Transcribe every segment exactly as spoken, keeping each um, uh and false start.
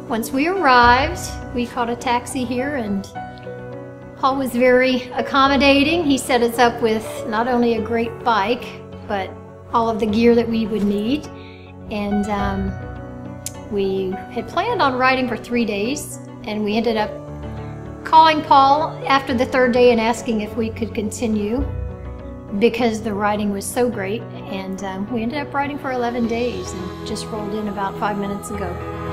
once we arrived, we caught a taxi here, and Paul was very accommodating. He set us up with not only a great bike, but all of the gear that we would need. And um, we had planned on riding for three days, and we ended up calling Paul after the third day and asking if we could continue because the riding was so great. And um, we ended up riding for eleven days and just rolled in about five minutes ago.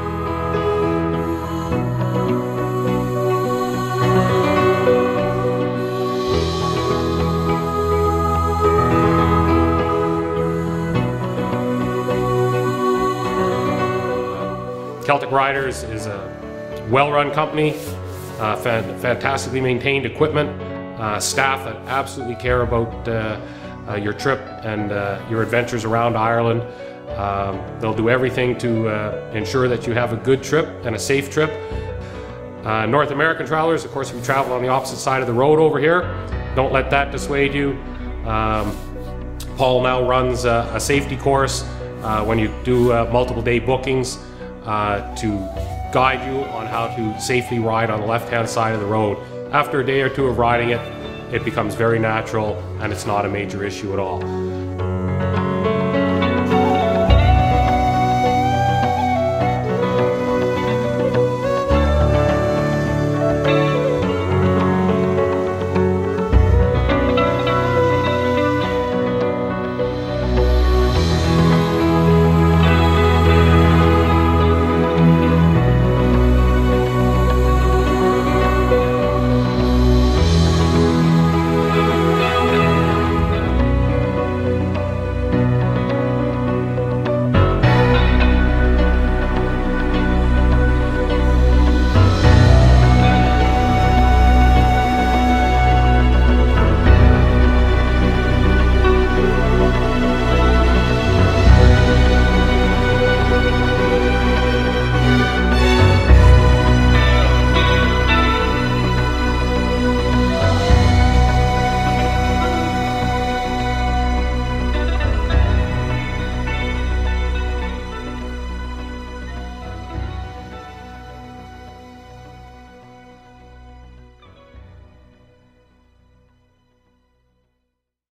Celtic Rider is a well-run company, uh, fan fantastically maintained equipment, uh, staff that absolutely care about uh, uh, your trip and uh, your adventures around Ireland. Um, they'll do everything to uh, ensure that you have a good trip and a safe trip. Uh, North American travelers, of course, if you travel on the opposite side of the road over here, don't let that dissuade you. Um, Paul now runs a, a safety course uh, when you do uh, multiple day bookings. Uh, to guide you on how to safely ride on the left-hand side of the road. After a day or two of riding it, it becomes very natural and it's not a major issue at all.